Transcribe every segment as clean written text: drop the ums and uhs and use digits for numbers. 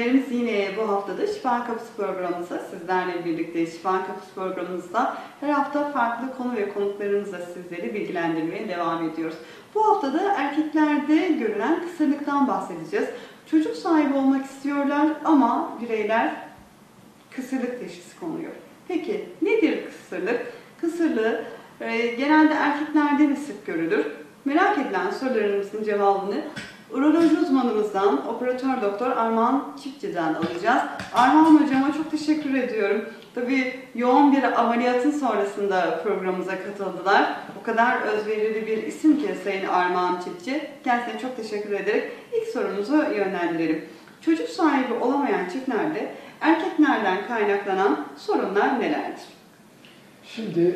izleyenlerimiz, yine bu haftada Şifa Kapısı programımızda sizlerle birlikte. Şifa Kapısı programımızda her hafta farklı konu ve konuklarımızla sizleri bilgilendirmeye devam ediyoruz. Bu haftada erkeklerde görülen kısırlıktan bahsedeceğiz. Çocuk sahibi olmak istiyorlar ama bireyler kısırlık teşhisi konuyor. Peki nedir kısırlık? Kısırlığı genelde erkeklerde mi sık görülür? Merak edilen sorularımızın cevabını uroloji uzmanımızdan, operatör doktor Armağan Çiftçi'den alacağız. Armağan hocama çok teşekkür ediyorum. Tabii yoğun bir ameliyatın sonrasında programımıza katıldılar. O kadar özverili bir isim ki Sayın Armağan Çiftçi. Kendisine çok teşekkür ederek ilk sorumuzu yönlendirelim. Çocuk sahibi olamayan çiftlerde erkeklerden kaynaklanan sorunlar nelerdir? Şimdi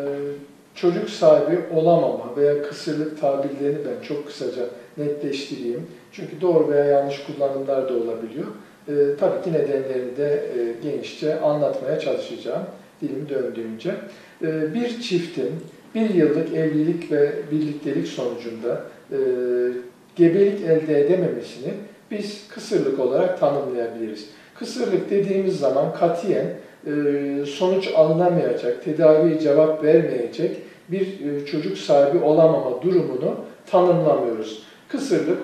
çocuk sahibi olamama veya kısırlık tabirlerini ben çok kısaca netleştireyim. Çünkü doğru veya yanlış kullanımlar da olabiliyor. Tabii ki nedenlerini de genişçe anlatmaya çalışacağım dilim döndüğünce. Bir çiftin bir yıllık evlilik ve birliktelik sonucunda gebelik elde edememesini biz kısırlık olarak tanımlayabiliriz. Kısırlık dediğimiz zaman katiyen sonuç alınamayacak, tedaviye cevap vermeyecek bir çocuk sahibi olamama durumunu tanımlamıyoruz. Kısırlık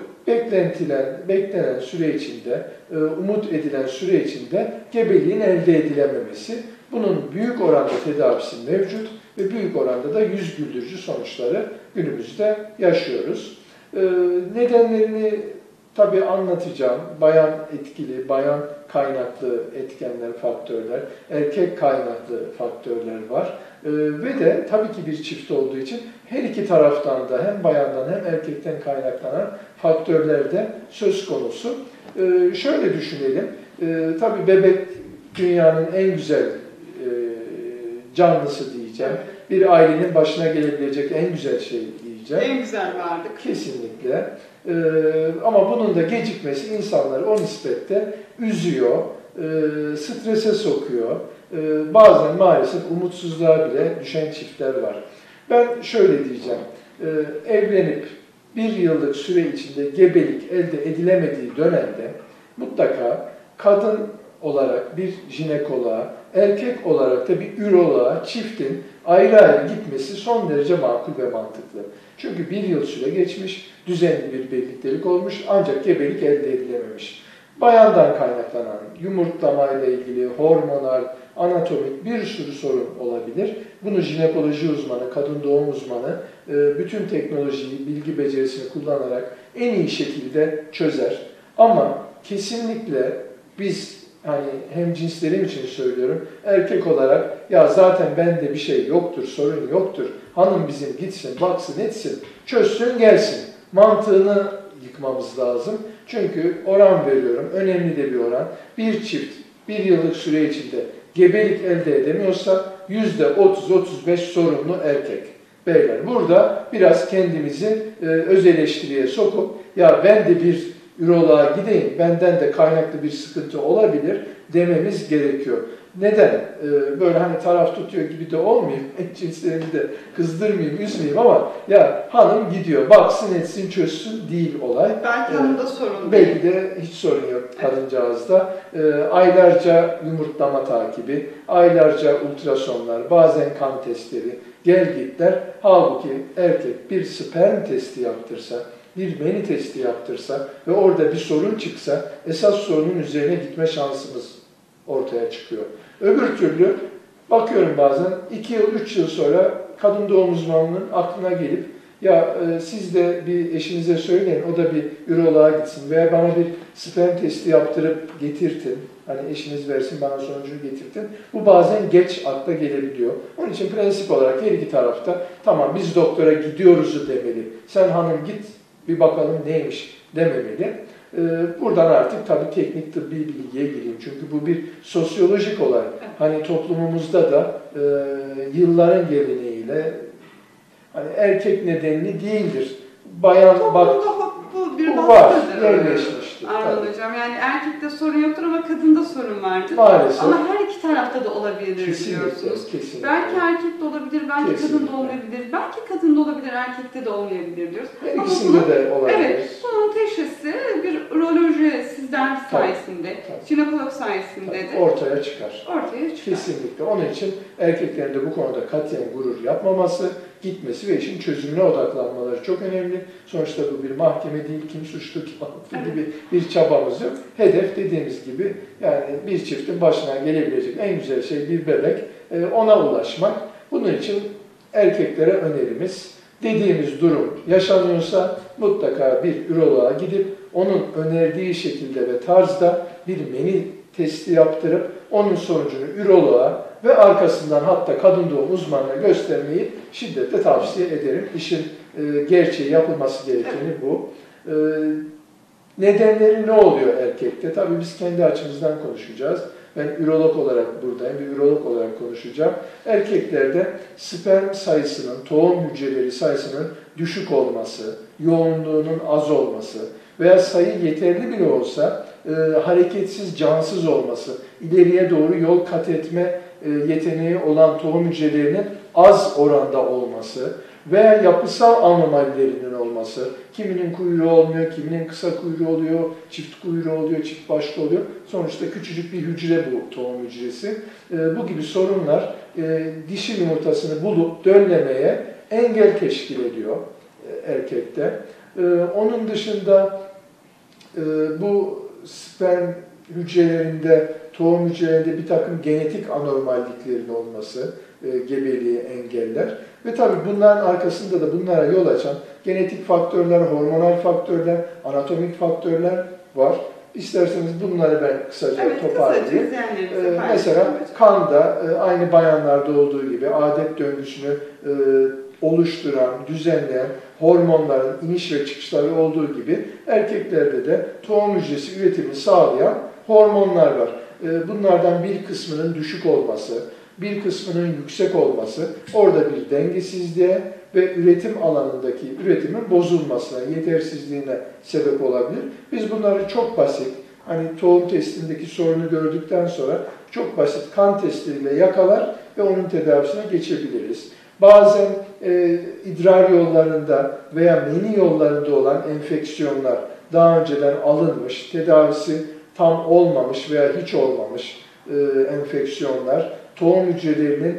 beklenen süre içinde, umut edilen süre içinde gebeliğin elde edilememesi. Bunun büyük oranda tedavisi mevcut ve büyük oranda da yüz güldürücü sonuçları günümüzde yaşıyoruz. Nedenlerini tabii anlatacağım. Bayan etkili, bayan kaynaklı etkenler, faktörler, erkek kaynaklı faktörler var. Ve de tabii ki bir çift olduğu için her iki taraftan da hem bayandan hem erkekten kaynaklanan faktörler de söz konusu. Şöyle düşünelim, tabii bebek dünyanın en güzel canlısı diyeceğim. Bir ailenin başına gelebilecek en güzel şey diyeceğim. En güzel varlık. Kesinlikle. Ama bunun da gecikmesi insanları o nispette üzüyor, strese sokuyor. Bazen maalesef umutsuzluğa bile düşen çiftler var. Ben şöyle diyeceğim, evlenip bir yıllık süre içinde gebelik elde edilemediği dönemde mutlaka kadın olarak bir jinekoloğa, erkek olarak da bir üroloğa, çiftin ayrı ayrı gitmesi son derece makul ve mantıklı. Çünkü bir yıl süre geçmiş, düzenli bir birliktelik olmuş ancak gebelik elde edilememiş. Bayandan kaynaklanan yumurtlamayla ilgili hormonal, anatomik bir sürü sorun olabilir. Bunu jinekoloji uzmanı, kadın doğum uzmanı bütün teknolojiyi, bilgi becerisini kullanarak en iyi şekilde çözer. Ama kesinlikle biz hem cinslerim için söylüyorum, erkek olarak ya zaten bende bir şey yoktur, sorun yoktur, hanım bizim gitsin, baksın, etsin, çözsün, gelsin mantığını yıkmamız lazım. Çünkü oran veriyorum, önemli de bir oran. Bir çift bir yıllık süre içinde gebelik elde edemiyorsa %30-35 sorunlu erkek. Beyler burada biraz kendimizi öz eleştiriye sokup ya ben de bir üroloğa gideyim, benden de kaynaklı bir sıkıntı olabilir dememiz gerekiyor. Neden? Böyle taraf tutuyor gibi de olmayayım, cinslerimi de kızdırmayayım, üzmeyeyim ama ya hanım gidiyor, baksın etsin çözsün değil olay. Belki hanımda sorun değil. Belki de hiç sorun yok kadıncağızda. Aylarca yumurtlama takibi, aylarca ultrasonlar, bazen kan testleri, gelgitler. Halbuki erkek bir sperm testi yaptırsa, bir meni testi yaptırsa ve orada bir sorun çıksa esas sorunun üzerine gitme şansımız ortaya çıkıyor. Öbür türlü bakıyorum bazen 2 yıl, 3 yıl sonra kadın doğum uzmanının aklına gelip ya siz de bir eşinize söyleyin, o da bir üroloğa gitsin veya bana bir sperm testi yaptırıp getirtin. Eşiniz versin, bana sonucunu getirtin. Bu bazen geç akla gelebiliyor. Onun için prensip olarak her iki tarafta tamam biz doktora gidiyoruzu demeli. Sen hanım git bir bakalım neymiş dememeli. Buradan artık tabii teknik tıbbi bilgiye gireyim. Çünkü bu bir sosyolojik olay. Toplumumuzda da yılların geleneğiyle erkek nedenli değildir. Bayan bak bu var, yerleşmiş. başlıyor. Anladım Tabii. hocam. Yani erkekte sorun yoktur ama kadında sorun vardır. Maalesef. Ama her iki tarafta da olabilir Kesinlikle, diyorsunuz. kesinlikle. Belki erkekte olabilir, belki Kesinlikle. kadında olmayabilir. Belki kadında olabilir, erkekte de olmayabilir diyoruz. Her Ama ikisinde de olabilir. evet, bunun teşhisi bir uroloji sizler sayesinde, tabii. jinekolog sayesinde de Ortaya çıkar. ortaya çıkar. Kesinlikle. Onun için erkeklerin de bu konuda katiyen gurur yapmaması, gitmesi ve işin çözümüne odaklanmaları çok önemli. Sonuçta bu bir mahkeme değil, kim suçlu kim haklı gibi bir çabamız yok. Hedef dediğimiz gibi yani bir çiftin başına gelebilecek en güzel şey bir bebek, ona ulaşmak. Bunun için erkeklere önerimiz, dediğimiz durum yaşanıyorsa mutlaka bir üroloğa gidip onun önerdiği şekilde ve tarzda bir meni testi yaptırıp onun sonucunu üroloğa ve arkasından hatta kadın doğum uzmanına göstermeyi şiddetle tavsiye ederim. İşin gerçeği yapılması gerekeni bu. Nedenleri ne oluyor erkekte? Tabii biz kendi açımızdan konuşacağız. Ben ürolog olarak buradayım, bir ürolog olarak konuşacağım. Erkeklerde sperm sayısının, tohum hücreleri sayısının düşük olması, yoğunluğunun az olması veya sayı yeterli bile olsa hareketsiz, cansız olması, ileriye doğru yol kat etme yeteneği olan tohum hücrelerinin az oranda olması veya yapısal anomalilerinin olması, kiminin kuyruğu olmuyor, kiminin kısa kuyruğu oluyor, çift kuyruğu oluyor, çift başlı oluyor. Sonuçta küçücük bir hücre bu tohum hücresi. Bu gibi sorunlar dişi yumurtasını bulup döllemeye engel teşkil ediyor erkekte. Onun dışında bu sperm hücrelerinde, tohum hücrelerinde bir takım genetik anormalliklerin olması gebeliği engeller. Ve tabii bunların arkasında da bunlara yol açan genetik faktörler, hormonal faktörler, anatomik faktörler var. İsterseniz bunları ben kısaca toparlayayım. Mesela kanda aynı bayanlarda olduğu gibi adet döngüsünü oluşturan, düzenleyen hormonların iniş ve çıkışları olduğu gibi erkeklerde de tohum hücresi üretimini sağlayan hormonlar var. Bunlardan bir kısmının düşük olması, bir kısmının yüksek olması orada bir dengesizliğe ve üretim alanındaki üretimin bozulmasına, yetersizliğine sebep olabilir. Biz bunları çok basit, hani tohum testindeki sorunu gördükten sonra çok basit kan testleriyle yakalar ve onun tedavisine geçebiliriz. Bazen idrar yollarında veya meni yollarında olan enfeksiyonlar daha önceden alınmış, tedavisi tam olmamış veya hiç olmamış enfeksiyonlar tohum hücrelerinin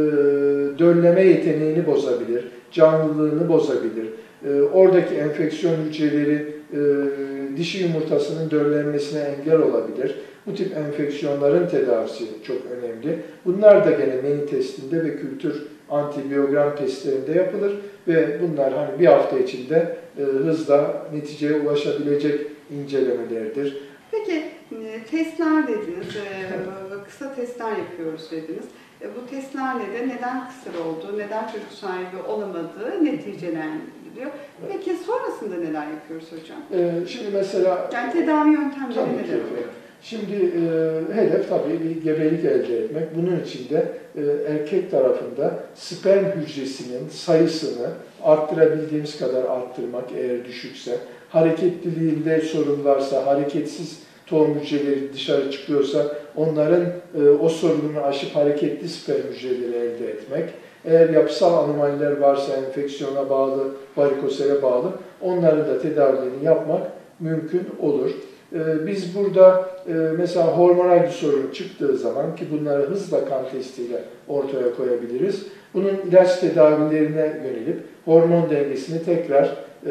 dölleme yeteneğini bozabilir, canlılığını bozabilir. Oradaki enfeksiyon hücreleri dişi yumurtasının döllenmesine engel olabilir. Bu tip enfeksiyonların tedavisi çok önemli. Bunlar da gene meni testinde ve kültür antibiyogram testlerinde yapılır ve bunlar hani bir hafta içinde hızla neticeye ulaşabilecek incelemelerdir. Peki testler dediniz, kısa testler yapıyoruz dediniz. Bu testlerle de neden kısır olduğu, neden çocuk sahibi olamadığı neticelendiriliyor. Peki sonrasında neler yapıyoruz hocam? Şimdi mesela... Yani tedavi yöntemleri neler oluyor? Şimdi hedef tabii bir gebelik elde etmek. Bunun için de erkek tarafında sperm hücresinin sayısını arttırabildiğimiz kadar arttırmak eğer düşükse, hareketliliğinde sorun varsa, hareketsiz tohum hücreleri dışarı çıkıyorsa onların o sorununu aşıp hareketli sperm hücreleri elde etmek. Eğer yapısal anomaliler varsa enfeksiyona bağlı, varikosele bağlı onların da tedavilerini yapmak mümkün olur. Biz burada mesela hormonal bir sorun çıktığı zaman ki bunları hızla kan testiyle ortaya koyabiliriz. Bunun ilaç tedavilerine yönelip hormon dengesini tekrar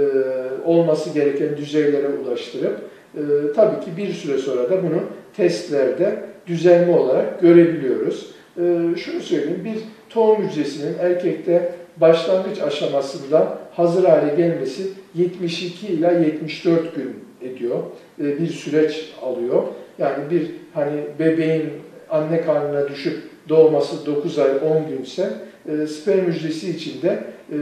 olması gereken düzeylere ulaştırıp tabii ki bir süre sonra da bunu testlerde düzenli olarak görebiliyoruz. Şunu söyleyeyim, bir tohum hücresinin erkekte başlangıç aşamasında hazır hale gelmesi 72 ila 74 gün ediyor. Bir süreç alıyor. Yani bir hani bebeğin anne karnına düşüp doğması 9 ay 10 günse sperm hücresi içinde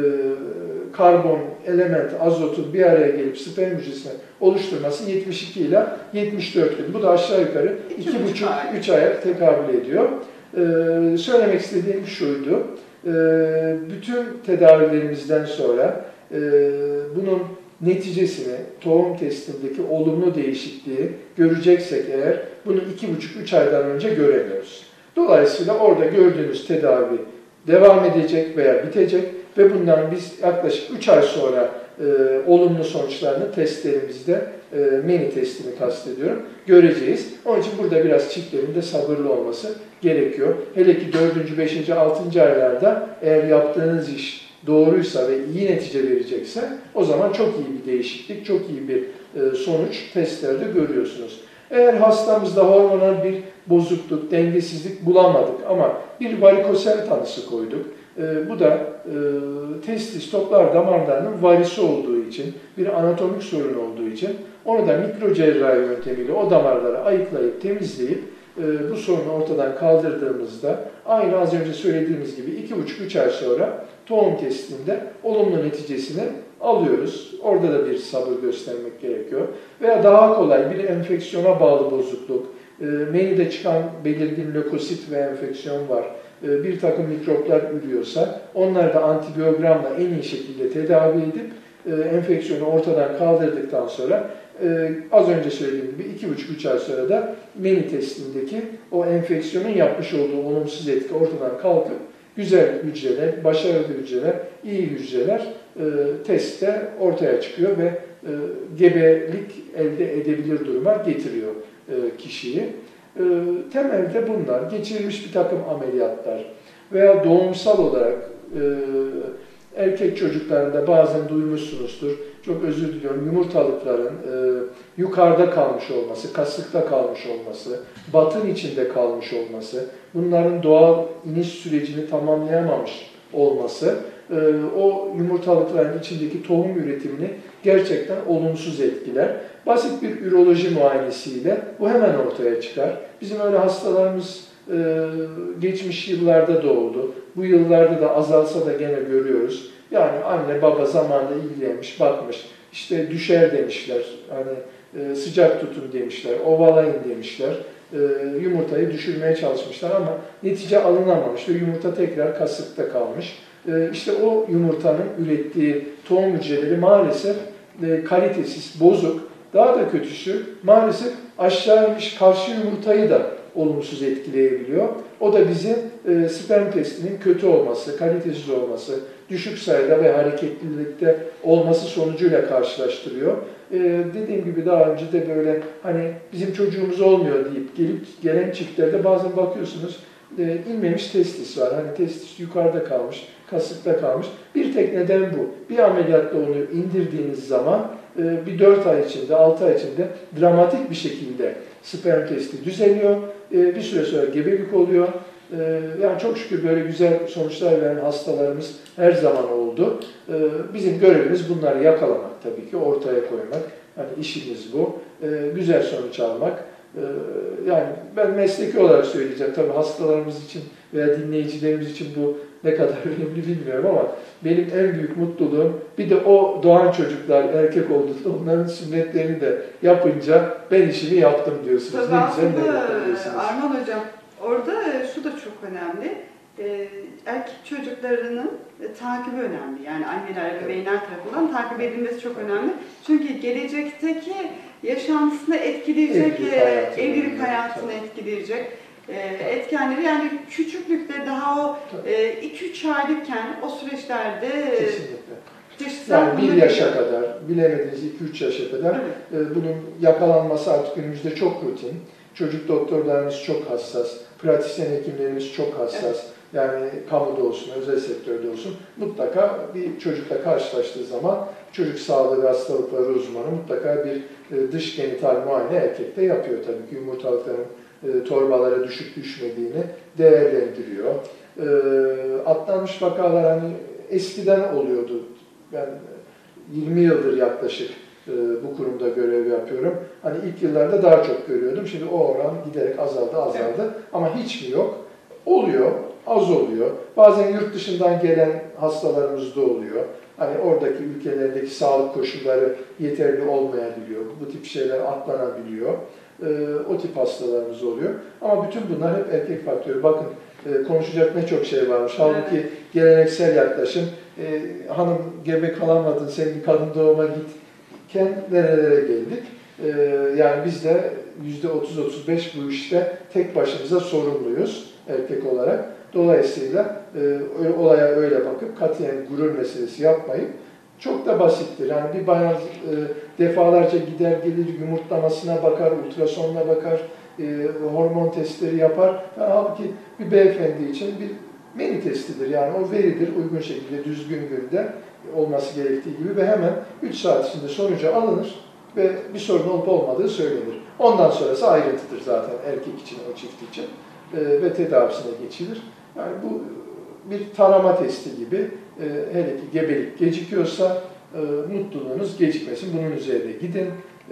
karbon, element, azotun bir araya gelip sperm hücresini oluşturması 72 ile 74 gün. Bu da aşağı yukarı 2,5-3 aya tekabül ediyor. Söylemek istediğim şuydu. Bütün tedavilerimizden sonra bunun neticesini, tohum testindeki olumlu değişikliği göreceksek eğer, bunu 2,5-3 aydan önce göremiyoruz. Dolayısıyla orada gördüğünüz tedavi devam edecek veya bitecek ve bundan biz yaklaşık 3 ay sonra olumlu sonuçlarını testlerimizde, meni testini kastediyorum, göreceğiz. Onun için burada biraz çiftlerin de sabırlı olması gerekiyor. Hele ki 4., 5., 6. aylarda eğer yaptığınız iş doğruysa ve iyi netice verecekse o zaman çok iyi bir değişiklik, çok iyi bir sonuç testlerde görüyorsunuz. Eğer hastamızda hormonal bir bozukluk, dengesizlik bulamadık ama bir varikosel tanısı koyduk. Bu da testis toplar damarlarının varisi olduğu için, bir anatomik sorun olduğu için onu da mikro cerrahi yöntemiyle o damarları ayıklayıp, temizleyip bu sorunu ortadan kaldırdığımızda aynı az önce söylediğimiz gibi 2,5-3 ay sonra tohum testinde olumlu neticesini alıyoruz. Orada da bir sabır göstermek gerekiyor. Veya daha kolay bir enfeksiyona bağlı bozukluk, menide çıkan belirgin lökosit ve enfeksiyon var. Bir takım mikroplar ürüyorsa onları da antibiyogramla en iyi şekilde tedavi edip enfeksiyonu ortadan kaldırdıktan sonra az önce söylediğim gibi 2,5-3 ay sonra da meni testindeki o enfeksiyonun yapmış olduğu olumsuz etki ortadan kalkıp güzel hücreler, başarılı hücreler, iyi hücreler testte ortaya çıkıyor ve gebelik elde edebilir duruma getiriyor kişiyi. Temelde bunlar, geçirilmiş bir takım ameliyatlar veya doğumsal olarak erkek çocuklarında bazen duymuşsunuzdur, çok özür diliyorum, yumurtalıkların yukarıda kalmış olması, kasıkta kalmış olması, batın içinde kalmış olması, bunların doğal iniş sürecini tamamlayamamış olması, o yumurtalıkların içindeki tohum üretimini gerçekten olumsuz etkiler. Basit bir üroloji muayenesiyle bu hemen ortaya çıkar. Bizim öyle hastalarımız geçmiş yıllarda da oldu. Bu yıllarda da azalsa da gene görüyoruz. Yani anne baba zamanında ilgilenmiş, bakmış. İşte düşer demişler, hani sıcak tutun demişler, ovalayın demişler. Yumurtayı düşürmeye çalışmışlar ama netice alınamamış ve yumurta tekrar kasıkta kalmış. İşte o yumurtanın ürettiği tohum hücreleri maalesef kalitesiz, bozuk. Daha da kötüsü maalesef aşağı inmiş karşı yumurtayı da olumsuz etkileyebiliyor. O da bizi sperm testinin kötü olması, kalitesiz olması, düşük sayıda ve hareketlilikte olması sonucuyla karşılaştırıyor. Dediğim gibi daha önce de böyle hani bizim çocuğumuz olmuyor deyip gelen çiftlerde bazen bakıyorsunuz inmemiş testis var. Hani testis yukarıda kalmış, kasıkta kalmış. Bir tek neden bu. Bir ameliyatla onu indirdiğiniz zaman bir 4 ay içinde, 6 ay içinde dramatik bir şekilde sperm testi düzeliyor. Bir süre sonra gebelik oluyor. Yani çok şükür böyle güzel sonuçlar veren hastalarımız her zaman oldu. Bizim görevimiz bunları yakalamak tabii ki, ortaya koymak. Yani işimiz bu. Güzel sonuç almak. Yani ben mesleki olarak söyleyeceğim. Tabii hastalarımız için veya dinleyicilerimiz için bu ne kadar önemli bilmiyorum ama benim en büyük mutluluğum bir de o doğan çocuklar erkek olduğunda onların sünnetlerini de yapınca ben işimi yaptım diyorsunuz. Tabii ne güzel ne aslında Arman Hocam orada şu da çok önemli. Erkek çocuklarının takibi önemli. Yani anneler, ebeveynler tarafından takip edilmesi çok önemli. Çünkü gelecekteki yaşantısını etkileyecek, evlilik hayatını etkileyecek etkenleri, yani küçüklükte daha o 2-3 aylıkken o süreçlerde yani 1 yaşa kadar, bilemediniz 2-3 yaşa kadar bunun yakalanması artık günümüzde çok rutin. Çocuk doktorlarımız çok hassas, pratisyen hekimlerimiz çok hassas. Evet. Yani kamuda olsun, özel sektörde olsun mutlaka bir çocukla karşılaştığı zaman çocuk sağlığı ve hastalıkları uzmanı mutlaka bir dış genital muayene erkekte yapıyor tabii ki. Yumurtalıkların torbalara düşüp düşmediğini değerlendiriyor. Atlanmış vakalar hani eskiden oluyordu. Ben 20 yıldır yaklaşık bu kurumda görev yapıyorum. Hani ilk yıllarda daha çok görüyordum. Şimdi o oran giderek azaldı. Evet. Ama hiç mi yok? Oluyor, az oluyor. Bazen yurt dışından gelen hastalarımız da oluyor. Hani oradaki ülkelerdeki sağlık koşulları yeterli olmayabiliyor. Bu tip şeyler atlanabiliyor. O tip hastalarımız oluyor. Ama bütün bunlar hep erkek faktörü. Bakın konuşacak ne çok şey varmış. Halbuki evet, geleneksel yaklaşım, hanım gebe kalamadın, sen bir kadın doğuma git nerelere geldik? Yani biz de %30-35 bu işte tek başımıza sorumluyuz erkek olarak. Dolayısıyla olaya öyle bakıp katiyen gurur meselesi yapmayıp çok da basittir. Yani bir bayan defalarca gider gelir yumurtlamasına bakar, ultrasonuna bakar, hormon testleri yapar. Halbuki bir beyefendi için bir meni testidir. Yani o veridir uygun şekilde düzgün günde olması gerektiği gibi ve hemen 3 saat içinde sonucu alınır ve bir sorun olup olmadığı söylenir. Ondan sonrası ayrıntıdır zaten erkek için, o çift için ve tedavisine geçilir. Yani bu bir tarama testi gibi, hele ki gebelik gecikiyorsa mutluluğunuz gecikmesin, bunun üzerine gidin.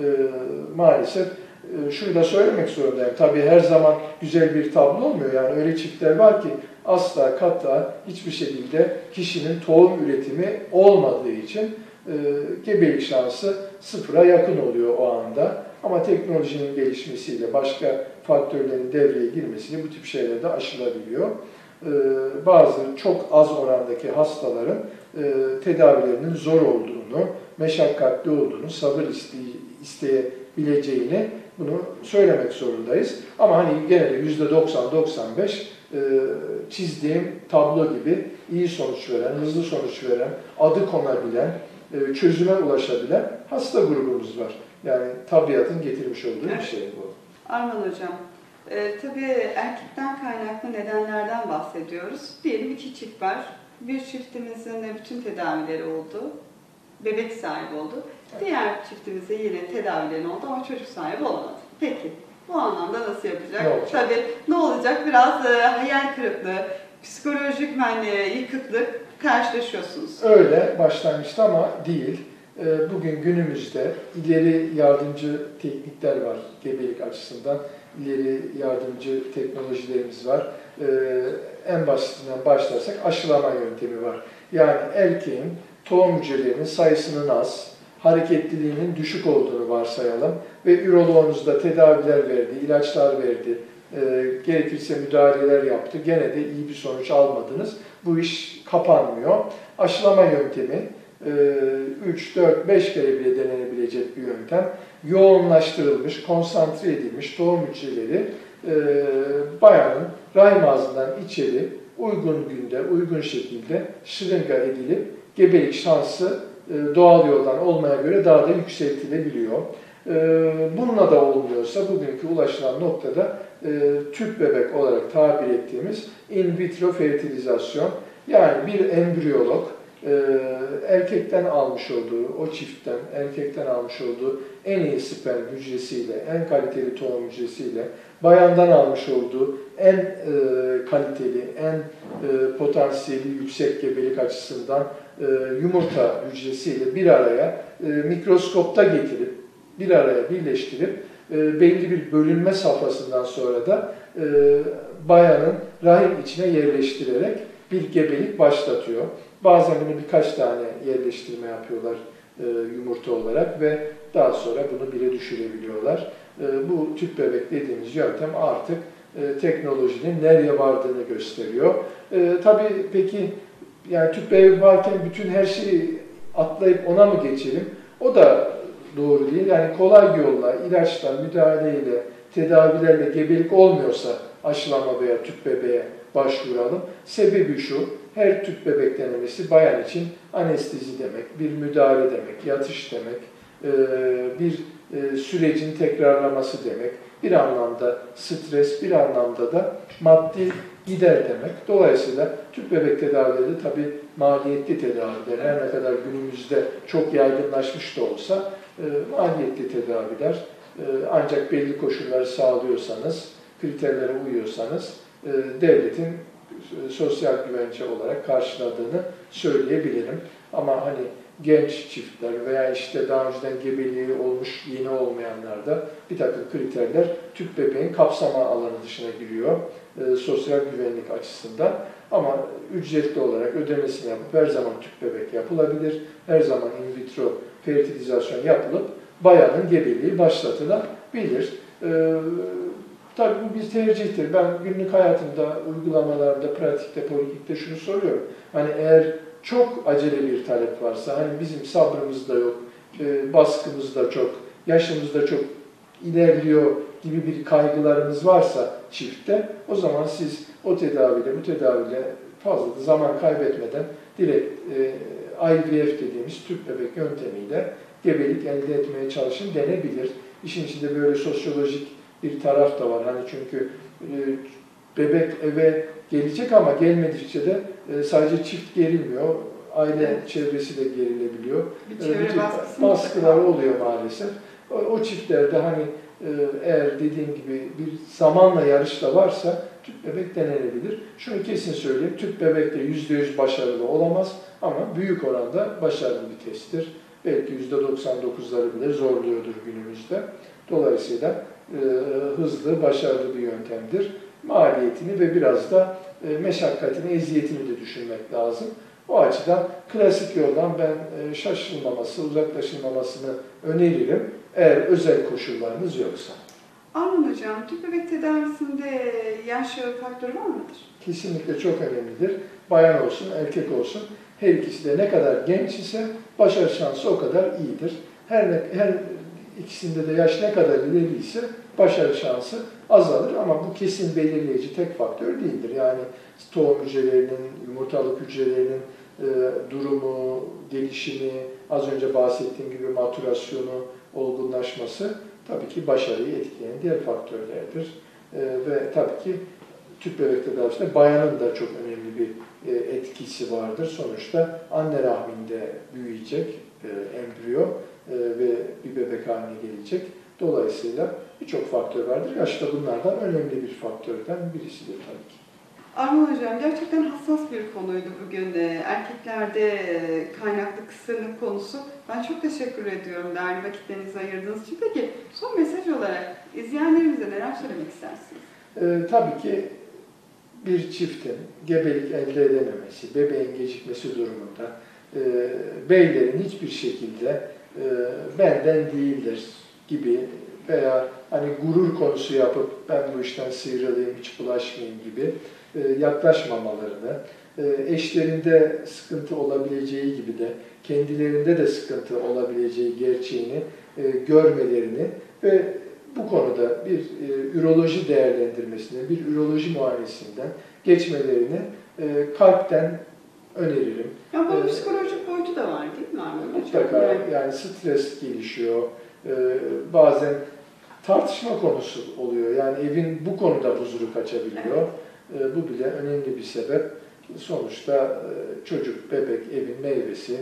Maalesef şunu da söylemek zorundayım, tabii her zaman güzel bir tablo olmuyor. Yani öyle çiftler var ki asla kata hiçbir şekilde kişinin tohum üretimi olmadığı için gebelik şansı sıfıra yakın oluyor o anda. Ama teknolojinin gelişmesiyle, başka faktörlerin devreye girmesiyle bu tip şeyler de aşılabiliyor. Bazı çok az orandaki hastaların tedavilerinin zor olduğunu, meşakkatli olduğunu, sabır isteyebileceğini bunu söylemek zorundayız. Ama hani gene de %90-95 çizdiğim tablo gibi iyi sonuç veren, hızlı sonuç veren, adı konabilen, çözüme ulaşabilen hasta grubumuz var. Yani tabiatın getirmiş olduğu bir şey bu. Arman Hocam, tabii erkekten kaynaklı nedenlerden bahsediyoruz. Diyelim iki çift var. Bir çiftimizin de bütün tedavileri oldu. Bebek sahibi oldu. Diğer çiftimizde yine tedavileri oldu ama çocuk sahibi olmadı. Peki, bu anlamda nasıl yapacak? Ne olacak? Tabii ne olacak? Biraz hayal kırıklığı, psikolojik yıkıklık karşılaşıyorsunuz. Öyle başlangıçta ama değil. Bugün günümüzde ileri yardımcı teknikler var gebelik açısından. İleri yardımcı teknolojilerimiz var. En basitinden başlarsak aşılama yöntemi var. Yani erkeğin tohum hücrelerinin sayısının az, hareketliliğinin düşük olduğunu varsayalım ve üroloğunuzda tedaviler verdi, ilaçlar verdi, gerekirse müdahaleler yaptı. Gene de iyi bir sonuç almadınız. Bu iş kapanmıyor. Aşılama yöntemi 3, 4, 5 kere bile denenebilecek bir yöntem. Yoğunlaştırılmış, konsantre edilmiş tohum hücreleri bayanın rahim ağzından içeri uygun günde, uygun şekilde şırınga edilip gebelik şansı doğal yoldan olmaya göre daha da yükseltilebiliyor. Bununla da olmuyorsa bugünkü ulaşılan noktada tüp bebek olarak tabir ettiğimiz in vitro fertilizasyon, yani bir embriyolog erkekten almış olduğu, o çiftten erkekten almış olduğu en iyi sperm hücresiyle, en kaliteli tohum hücresiyle, bayandan almış olduğu en kaliteli, en potansiyeli yüksek gebelik açısından yumurta hücresiyle bir araya mikroskopta getirip, bir araya birleştirip belli bir bölünme safhasından sonra da bayanın rahim içine yerleştirerek bir gebelik başlatıyor. Bazen bunu birkaç tane yerleştirme yapıyorlar yumurta olarak ve daha sonra bunu bire düşürebiliyorlar. Bu tüp bebek dediğimiz yöntem artık teknolojinin nereye vardığını gösteriyor. Tabii peki yani tüp bebek varken bütün her şeyi atlayıp ona mı geçelim? O da doğru değil. Yani kolay yolla, ilaçla, müdahaleyle, tedavilerle gebelik olmuyorsa aşılama veya tüp bebeğe başvuralım. Sebebi şu, her tüp bebek denemesi bayan için anestezi demek, bir müdahale demek, yatış demek, bir sürecin tekrarlaması demek, bir anlamda stres, bir anlamda da maddi gider demek. Dolayısıyla tüp bebek tedavileri tabii maliyetli tedaviler. Her ne kadar günümüzde çok yaygınlaşmış da olsa maliyetli tedaviler. Ancak belli koşulları sağlıyorsanız, kriterlere uyuyorsanız devletin sosyal güvence olarak karşıladığını söyleyebilirim. Ama hani genç çiftler veya işte daha önceden gebeliği olmuş, yeni olmayanlarda bir takım kriterler tüp bebeğin kapsama alanı dışına giriyor sosyal güvenlik açısından. Ama ücretli olarak ödemesini yapıp her zaman tüp bebek yapılabilir. Her zaman in vitro fertilizasyon yapılıp bayanın gebeliği başlatılabilir. Tabii bu bir tercihtir. Ben günlük hayatımda, uygulamalarda, pratikte, politikte şunu soruyorum. Hani eğer çok acele bir talep varsa, hani bizim sabrımız da yok, baskımız da çok, yaşımız da çok ilerliyor gibi bir kaygılarınız varsa çiftte, o zaman siz o tedaviyle, bu tedaviyle fazla da zaman kaybetmeden direkt IVF dediğimiz tüp bebek yöntemiyle gebelik elde etmeye çalışın denebilir. İşin içinde böyle sosyolojik bir taraf da var. Hani çünkü bebek eve gelecek ama gelmedikçe de sadece çift gerilmiyor. Aile çevresi de gerilebiliyor. Bir çevre baskılar oluyor maalesef. O çiftlerde hani eğer dediğim gibi bir zamanla yarışta varsa tüp bebek denenebilir. Şunu kesin söyleyeyim, tüp bebek de %100 başarılı olamaz ama büyük oranda başarılı bir testtir. Belki %99'ları bile zorluyordur günümüzde. Dolayısıyla hızlı, başarılı bir yöntemdir. Maliyetini ve biraz da meşakkatini, eziyetini de düşünmek lazım. O açıdan klasik yoldan ben şaşılmaması, uzaklaşılmamasını öneririm eğer özel koşullarınız yoksa. Arman Hocam, tüp bebek tedavisinde yaş faktörü var mıdır? Kesinlikle çok önemlidir. Bayan olsun, erkek olsun, her ikisi de ne kadar genç ise başarı şansı o kadar iyidir. Her ikisinde de yaş ne kadar ileri ise başarı şansı azalır ama bu kesin belirleyici tek faktör değildir. Yani tohum hücrelerinin, yumurtalık hücrelerinin durumu, gelişimi, az önce bahsettiğim gibi maturasyonu, olgunlaşması tabii ki başarıyı etkileyen diğer faktörlerdir. Ve tabii ki tüp bebek tedavisinde bayanın da çok önemli bir etkisi vardır. Sonuçta anne rahminde büyüyecek embriyo ve bir bebek haline gelecek. Dolayısıyla birçok faktör vardır. Yaş da bunlardan önemli bir faktörden birisidir tabii ki. Arman Hocam, gerçekten hassas bir konuydu bugün. Erkeklerde kaynaklı kısırlık konusu. Ben çok teşekkür ediyorum değerli vakitlerinizi ayırdığınız için. Peki son mesaj olarak izleyenlerimize neler söylemek istersiniz? Tabii ki bir çiftin gebelik elde edememesi, bebeğin gecikmesi durumunda beylerin hiçbir şekilde benden değildir gibi veya hani gurur konusu yapıp ben bu işten sıyrılayım, hiç bulaşmayayım gibi yaklaşmamalarını, eşlerinde sıkıntı olabileceği gibi de kendilerinde de sıkıntı olabileceği gerçeğini görmelerini ve bu konuda bir üroloji değerlendirmesine, bir üroloji muayenesinden geçmelerini kalpten öneririm. Ya bunun psikolojik boyutu da var değil mi Arman Hocam? Mutlaka yani stres gelişiyor, bazen tartışma konusu oluyor. Yani evin bu konuda huzuru kaçabiliyor. Bu bile önemli bir sebep. Sonuçta çocuk, bebek, evin meyvesi,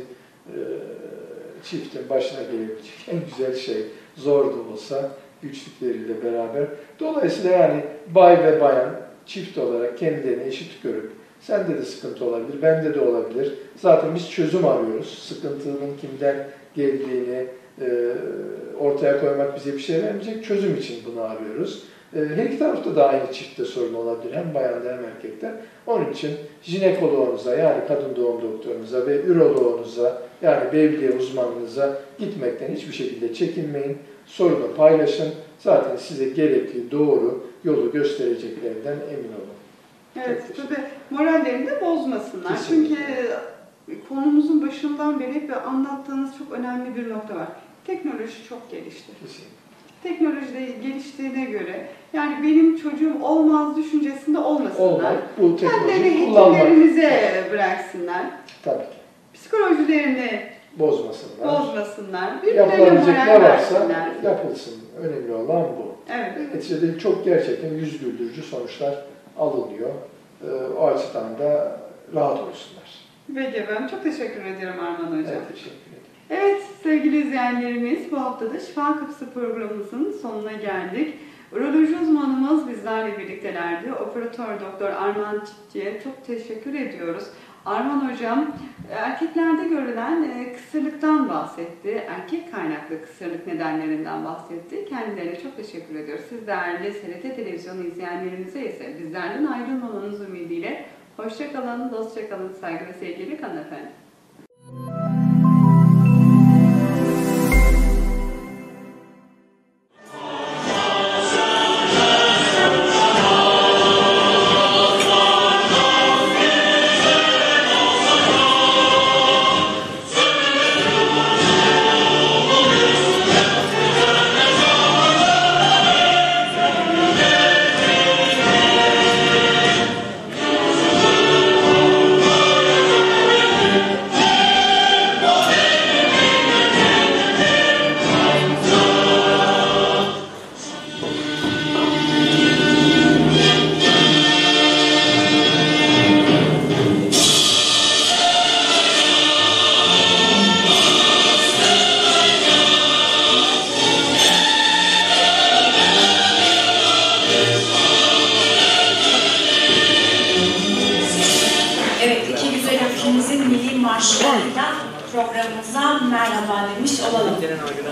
çiftin başına gelebilecek en güzel şey. Zor da olsa güçlükleriyle beraber. Dolayısıyla yani bay ve bayan çift olarak kendilerini eşit görüp sende de sıkıntı olabilir, bende de olabilir. Zaten biz çözüm arıyoruz. Sıkıntının kimden geldiğini ortaya koymak bize bir şey vermeyecek. Çözüm için bunu arıyoruz. Her iki tarafta da aynı çiftte sorun olabilir. Hem bayanda hem erkekte. Onun için jinekoloğunuza yani kadın doğum doktorunuza ve üroloğunuza yani bevliye uzmanınıza gitmekten hiçbir şekilde çekinmeyin. Sorunu paylaşın. Zaten size gerekli doğru yolu göstereceklerinden emin olun. Evet, tabii morallerini de bozmasınlar. Kesinlikle. Çünkü konumuzun başından beri hep anlattığınız çok önemli bir nokta var. Teknoloji çok gelişti. Kesinlikle. Teknoloji de geliştiğine göre yani benim çocuğum olmaz düşüncesinde olmasınlar. Olmaz. Bu Kendileri teknolojiyi kullanmak. hekimlerimize bıraksınlar. Tabii ki. Psikolojilerini Bozmasınlar. birbirlerine Yapılabilecek moral ne varsa versinler. yapılsın. Önemli olan bu. Evet. Neticede çok gerçekten yüz güldürücü sonuçlar alınıyor. O açıdan da rahat olsunlar. Peki efendim. Çok teşekkür ediyorum Arman Hocam. Evet, teşekkür ederim. Evet sevgili izleyenlerimiz bu hafta da Şifa Kapısı programımızın sonuna geldik. Uroloji uzmanımız bizlerle birliktelerdi. Operatör Doktor Arman Çiftçi'ye çok teşekkür ediyoruz. Arman Hocam erkeklerde görülen kısırlıktan bahsetti. Erkek kaynaklı kısırlık nedenlerinden bahsetti. Kendilerine çok teşekkür ediyoruz. Siz değerli TRT Televizyonu izleyenlerimize ise bizlerden ayrılmamanız ümidiyle hoşça kalın, dostça kalın, saygı ve sevgiyle kalın efendim.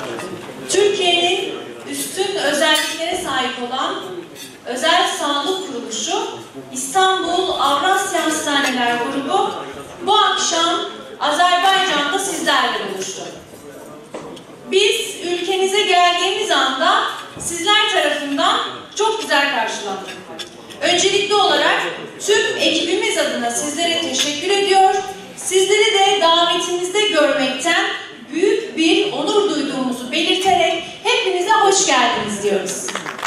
Türkiye'nin üstün özelliklere sahip olan özel sağlık kuruluşu İstanbul Avrasya Hastaneler Grubu bu akşam Azerbaycan'da sizlerle buluştu. Biz ülkenize geldiğimiz anda sizler tarafından çok güzel karşılandık. Öncelikli olarak tüm ekibimiz adına sizlere teşekkür ediyor. Sizleri de davetimizde görmekten büyük bir onur duyduğumuzu belirterek hepinize hoş geldiniz diyoruz.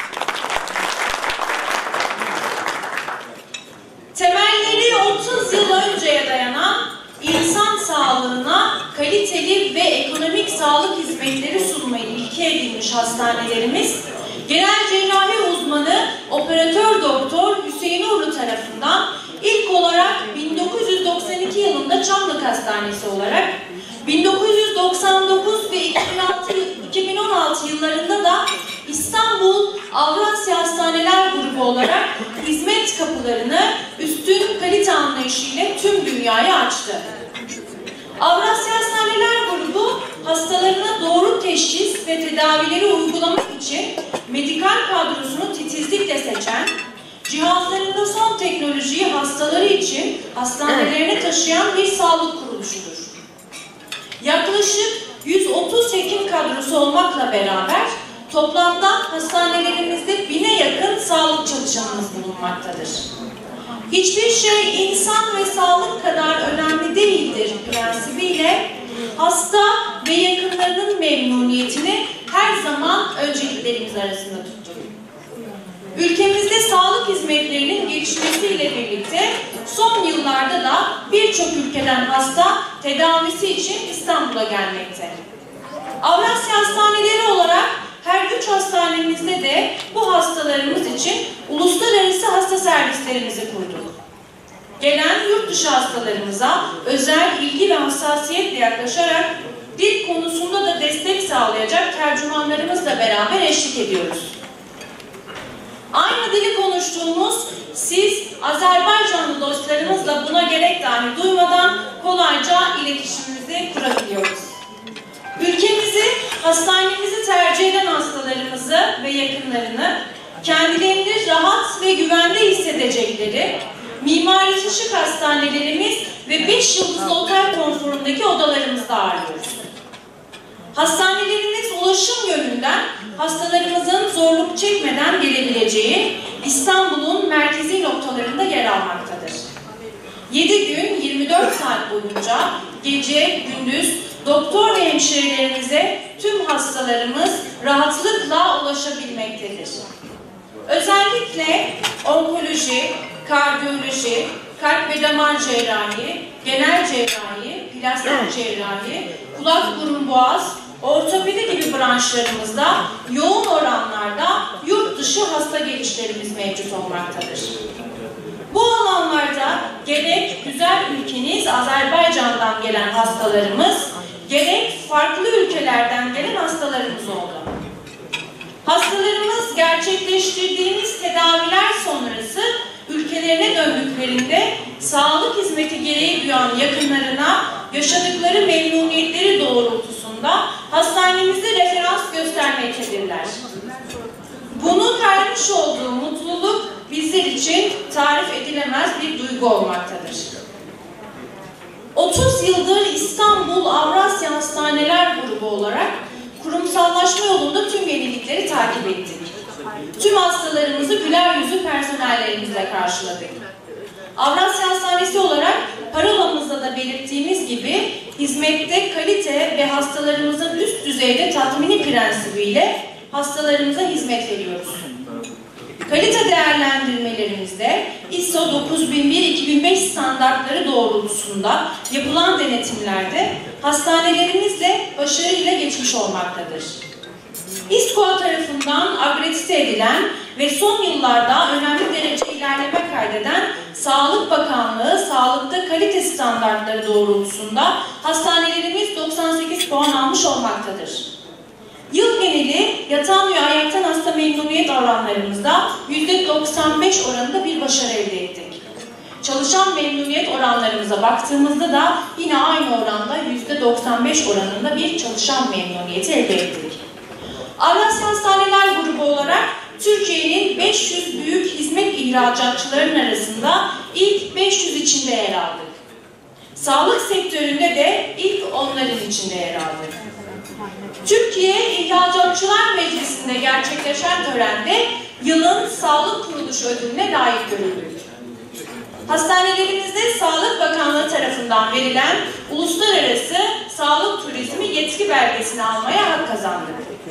Temelleri 30 yıl önceye dayanan insan sağlığına kaliteli ve ekonomik sağlık hizmetleri sunmayı ilke edinmiş hastanelerimiz, genel cerrahi uzmanı operatör doktor Hüseyin Uğurlu tarafından ilk olarak 1992 yılında Çamlık Hastanesi olarak, 1999 ve 2016 yıllarında da İstanbul Avrasya Hastaneler Grubu olarak hizmet kapılarını üstün kalite anlayışıyla tüm dünyaya açtı. Avrasya Hastaneler Grubu hastalarına doğru teşhis ve tedavileri uygulamak için medikal kadrosunu titizlikle seçen, cihazlarında son teknolojiyi hastaları için hastanelerine taşıyan bir sağlık kuruluşudur. Yaklaşık 130 hekim kadrosu olmakla beraber toplamda hastanelerimizde 1000'e yakın sağlık çalışanımız bulunmaktadır. Hiçbir şey insan ve sağlık kadar önemli değildir prensibiyle hasta ve yakınlarının memnuniyetini her zaman önceliklerimiz arasında tuttuk. Ülkemizde sağlık hizmetlerinin gelişmesiyle birlikte son yıllarda da birçok ülkeden hasta tedavisi için İstanbul'a gelmekte. Avrasya Hastaneleri olarak her 3 hastanemizde de bu hastalarımız için uluslararası hasta servislerimizi kurduk. Gelen yurt dışı hastalarımıza özel ilgi ve hassasiyetle yaklaşarak dil konusunda da destek sağlayacak tercümanlarımızla beraber eşlik ediyoruz. Aynı dili konuştuğumuz siz Azerbaycanlı dostlarımızla buna gerek dahi duymadan kolayca iletişimimizi kurabiliyoruz. Ülkemizi, hastanemizi tercih eden hastalarımızı ve yakınlarını kendilerini rahat ve güvende hissedecekleri mimarisi şık hastanelerimiz ve 5 yıldızlı otel konforundaki odalarımızda ağırlıyoruz. Hastanelerimiz ulaşım yönünden hastalarımızın zorluk çekmeden gelebileceği İstanbul'un merkezi noktalarında yer almaktadır. 7 gün 24 saat boyunca gece, gündüz doktor ve hemşirelerimize tüm hastalarımız rahatlıkla ulaşabilmektedir. Özellikle onkoloji, kardiyoloji, kalp ve damar cerrahi, genel cerrahi, plastik cerrahi, kulak, burun, boğaz, ortopedi gibi branşlarımızda yoğun oranlarda yurt dışı hasta gelişlerimiz mevcut olmaktadır. Bu alanlarda gerek güzel ülkeniz Azerbaycan'dan gelen hastalarımız, gerek farklı ülkelerden gelen hastalarımız oldu. Hastalarımız gerçekleştirdiğimiz tedaviler sonrası ülkelerine döndüklerinde sağlık hizmeti gereği duyan yakınlarına yaşadıkları memnuniyetleri doğrultusunda hastanemizde referans göstermektedirler. Bunun vermiş olduğu mutluluk bizler için tarif edilemez bir duygu olmaktadır. 30 yıldır İstanbul Avrasya Hastaneler Grubu olarak kurumsallaşma yolunda tüm yenilikleri takip ettik. Tüm hastalarımızı güler yüzlü personellerimizle karşıladık. Avrasya Hastanesi olarak parolamızda da belirttiğimiz gibi hizmette kalite ve hastalarımızın üst düzeyde tatmini prensibiyle hastalarımıza hizmet veriyoruz. Kalite değerlendirmelerimizde ISO 9001-2005 standartları doğrultusunda yapılan denetimlerde hastanelerimizle başarıyla geçmiş olmaktadır. İSKOA tarafından akredite edilen ve son yıllarda önemli derece ilerleme kaydeden Sağlık Bakanlığı sağlıkta kalite standartları doğrultusunda hastanelerimiz 98 puan almış olmaktadır. Yıl geneli yatan ve ayaktan hasta memnuniyet oranlarımızda %95 oranında bir başarı elde ettik. Çalışan memnuniyet oranlarımıza baktığımızda da yine aynı oranda %95 oranında bir çalışan memnuniyeti elde ettik. Avrasya Hastaneler Grubu olarak Türkiye'nin 500 büyük hizmet ihracatçılarının arasında ilk 500 içinde yer aldık. Sağlık sektöründe de ilk onların içinde yer aldık. Türkiye İhracatçılar Meclisi'nde gerçekleşen törende yılın Sağlık Kuruluşu ödülüne layık görüldük. Hastanelerimizde Sağlık Bakanlığı tarafından verilen Uluslararası Sağlık Turizmi Yetki Belgesini almaya hak kazandık.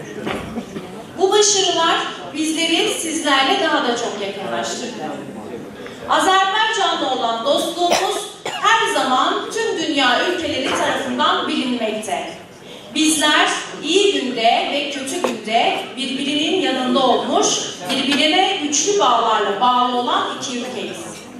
Bu başarılar bizleri sizlerle daha da çok yakınlaştırdı. Azerbaycan'la olan dostluğumuz her zaman tüm dünya ülkeleri tarafından bilinmekte. Bizler iyi günde ve kötü günde birbirinin yanında olmuş, birbirine güçlü bağlarla bağlı olan iki ülkeyiz.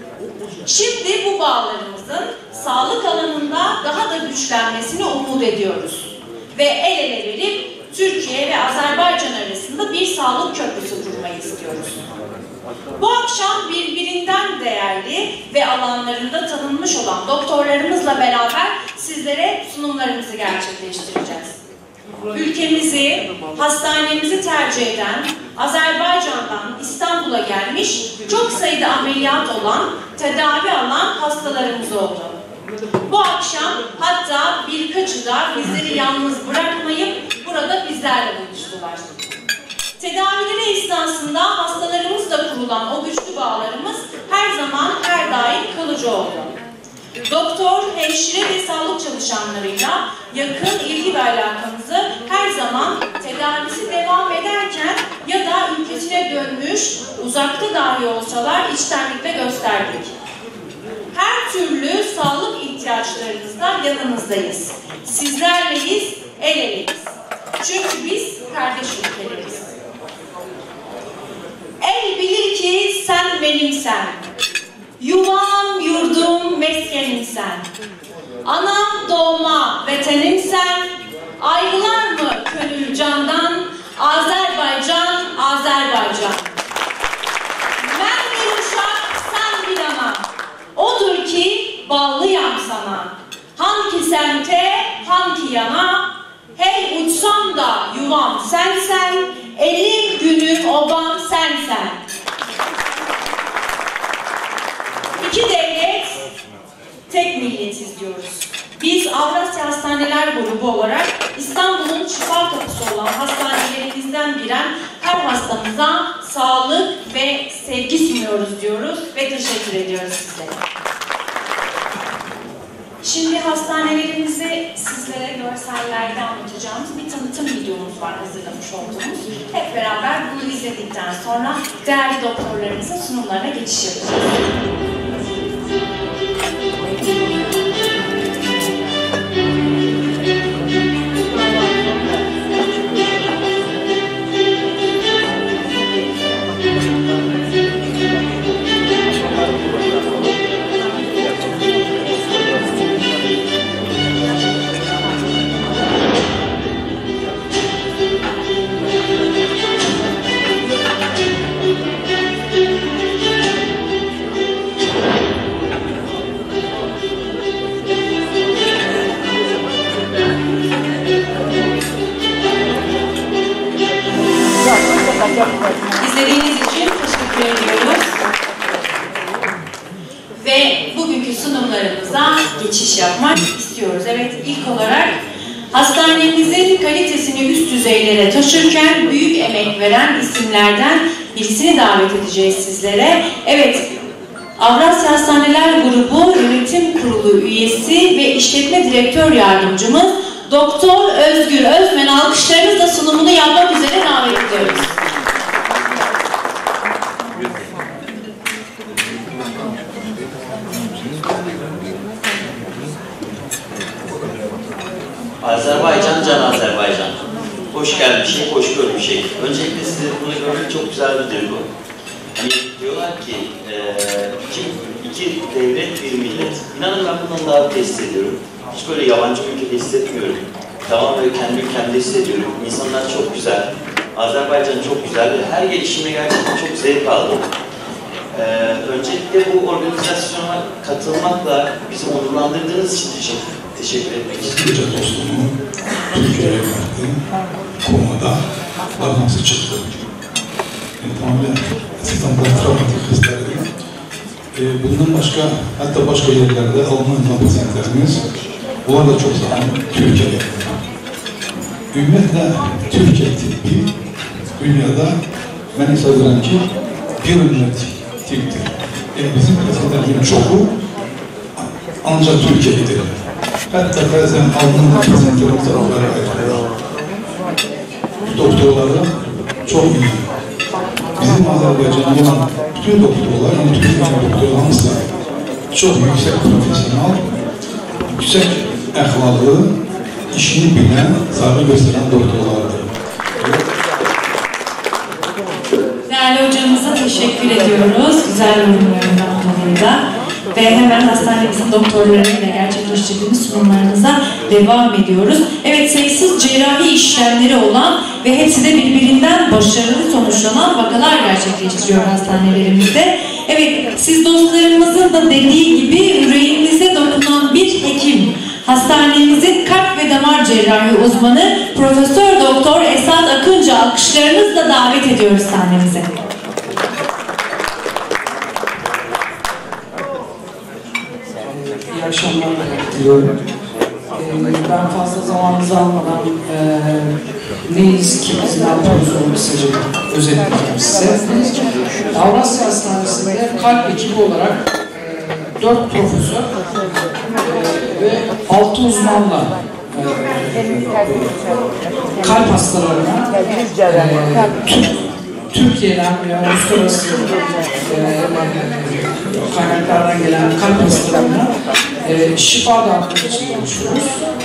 Şimdi bu bağlarımızın sağlık alanında daha da güçlenmesini umut ediyoruz. Ve el ele verip Türkiye ve Azerbaycan arasında bir sağlık köprüsü kurmayı istiyoruz. Bu akşam birbirinden değerli ve alanlarında tanınmış olan doktorlarımızla beraber sizlere sunumlarımızı gerçekleştireceğiz. Ülkemizi, hastanemizi tercih eden, Azerbaycan'dan İstanbul'a gelmiş, çok sayıda ameliyat olan, tedavi alan hastalarımız oldu. Bu akşam hatta birkaçı da bizleri yalnız bırakmayıp burada bizlerle buluştular. Tedavileri esnasında hastalarımızla kurulan o güçlü bağlarımız her zaman, her daim kalıcı oldu. Doktor, hemşire ve sağlık çalışanlarıyla yakın ilgi ve alakamızı her zaman tedavisi devam ederken ya da ülkesine dönmüş, uzakta dahi olsalar içtenlikle gösterdik. Her türlü sağlık ihtiyaçlarınızda yanınızdayız. Sizlerleyiz, el eleyiz. Çünkü biz kardeş ülkeleriz. El bilir ki sen benimsen. Yuvam, yurdum, meskenim sen. Anam doğma, vetenim sen. Ayrılar mı gönül candan? Azerbaycan, Azerbaycan. Ben bir uşak, sen bir ana. Odur ki bağlıyam sana. Hangi semte, hangi yana. Hey uçsam da yuvam sensen. Elim, günüm, obam sensen. İki devlet, tek milletiz diyoruz. Biz Avrasya Hastaneler Grubu olarak İstanbul'un şifa kapısı olan hastanelerimizden giren her hastamıza sağlık ve sevgi sunuyoruz diyoruz ve teşekkür ediyoruz sizlere. Şimdi hastanelerimizi sizlere görsellerde anlatacağımız bir tanıtım videomuz var hazırlamış olduğumuz. Hep beraber bunu izledikten sonra değerli doktorlarımızın sunumlarına geçiş yapacağız. İzlediğiniz için teşekkür ediyoruz. Ve bugünkü sunumlarımıza geçiş yapmak istiyoruz. Evet, ilk olarak hastanemizin kalitesini üst düzeylere taşırken büyük emek veren isimlerden birisini davet edeceğiz sizlere. Evet, Avrasya Hastaneler Grubu Yönetim Kurulu üyesi ve işletme direktör yardımcımız Doktor Özgür Özmen alkışlarınızla sunumunu yapmak üzere davet ediyoruz. Azerbaycan, can Azerbaycan. Hoş gelmişim, hoş görmüşüm. Öncelikle size bunu görmek çok güzel bir duygu. Hani diyorlar ki, iki devlet, bir millet. İnanın ben bundan daha öte hissediyorum. Hiç böyle yabancı ülkede hissetmiyorum. Tamamen kendi ülkemde hissediyorum. İnsanlar çok güzel. Azerbaycan çok güzel ve her gelişime gerçekten çok zevk aldım. Öncelikle bu organizasyona katılmakla bizi onurlandırdığınız için teşekkür etmek istiyorum. Hoca dostluğumu Türkiye'ye verdiğim konuda nasıl çıktı? Tamamen standartlarımızı kızlarıyla. Bundan başka, hatta başka yerlerde Alman pazientlerimiz, bunlar da çok zaman Türkiye'de. Ümumiyyətlə, Türkiye tipi dünyada ben hesab ederim ki bir ümmet tiptir. Bizim pazientlerin çoğu ancak Türkiye'dir. Hatta bazen Alman pazientlerimiz onlara ayrılıyor. Doktorları çok iyi. Bizim Azerbaycan'da olan bütün doktorlar, yani Türkiye'nin doktorlarımız da çok yüksek profesyonel, yüksek əxlaqlı, işini bilen, sahibi gösteren doktorlardır. Değerli hocamıza teşekkür ediyoruz. Güzel yorumlarından dolayı da. Ve hemen hastanemizin doktorlarıyla gerçekleştirdiğimiz sunumlarımıza devam ediyoruz. Evet, sayısız cerrahi işlemleri olan ve hepsi de birbirinden başarılı sonuçlanan vakalar gerçekleştiriyor hastanelerimizde. Evet, siz dostlarımızın da dediği gibi yüreğimize dokunan bir hekim. Hastanemizin kalp ve damar cerrahi uzmanı Profesör Doktor Esat Akıncı alkışlarınızla davet ediyoruz sahnemize. İyi akşamlar diliyorum. Ben fazla zamanınızı almadan neyiz, kimiz, ne yapıyoruz onu kısaca özetleyeceğim size. Avrasya Hastanesi'nde kalp ekibi olarak 4 profesör ve 6 uzmanla kalp hastalarına Türkiye'den veya uluslararası kaynaklardan gelen kalp hastalarına şifa dağıtmak için çalışıyoruz.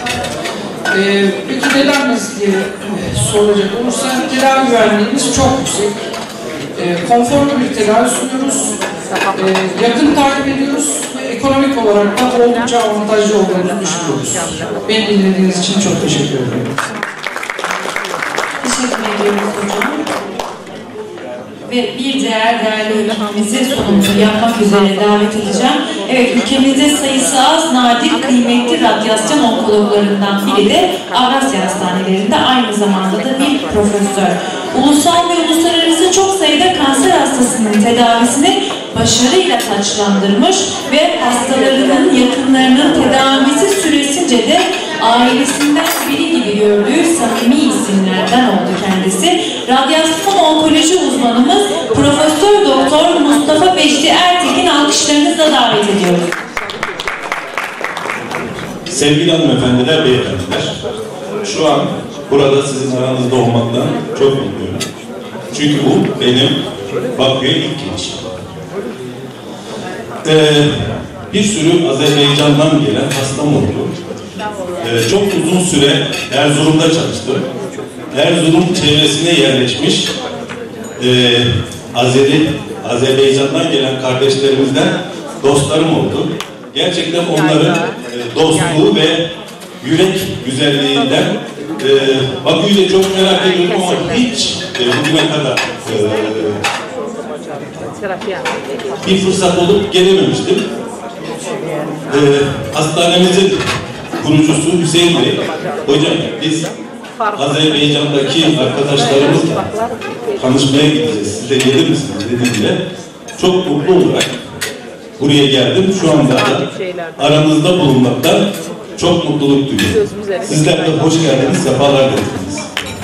Peki neden biz diye soracak olursa tedavi güvenliğimiz çok yüksek. Konforlu bir tedavi sunuyoruz. Yakın takip ediyoruz ve ekonomik olarak da oldukça avantajlı olduğunu düşünüyoruz. Beni dinlediğiniz için çok teşekkür ederim. Teşekkür ediyoruz hocam. Ve bir değerli hekimimizi sunumunu yapmak üzere davet edeceğim. Evet, ülkemizde sayısı az, nadir, kıymetli radyasyon onkologlarından biri de Avrasya Hastanelerinde aynı zamanda da bir profesör. Ulusal ve uluslararası çok sayıda kanser hastasının tedavisini başarıyla taçlandırmış ve hastalarının, yakınlarının tedavisi süresince de ailesinden biri gibi gördüğü samimi isimlerden oldu kendisi. Radyasyon onkoloji uzmanımız Profesör Doktor Mustafa Beşli Ertekin alkışlarınızla davet ediyoruz. Sevgili hanımefendiler, beyefendiler, şu an burada sizin aranızda olmaktan çok mutluyum. Çünkü bu benim Bakü'ye ilk gelişim. Bir sürü Azerbaycan'dan gelen hastam oldu. Çok uzun süre Erzurum'da çalıştım. Erzurum çevresine yerleşmiş Azerbaycan'dan gelen kardeşlerimizden dostlarım oldu. Gerçekten onların dostluğu ve yürek güzelliğinden Bakü'yü de çok merak ediyordum ama hiç bugüne kadar bir fırsat olup gelememiştim. Hastanemizin kurucusu Hüseyin Bey, hocam biz Azerbaycan'daki arkadaşlarımızla tanışmaya gideceğiz, siz de gelir misiniz dediğinde çok mutlu olarak buraya geldim. Şu anda da aranızda bulunmaktan çok mutluluk duyuyorum. Sizler de hoş geldiniz, sefalar getirdiniz.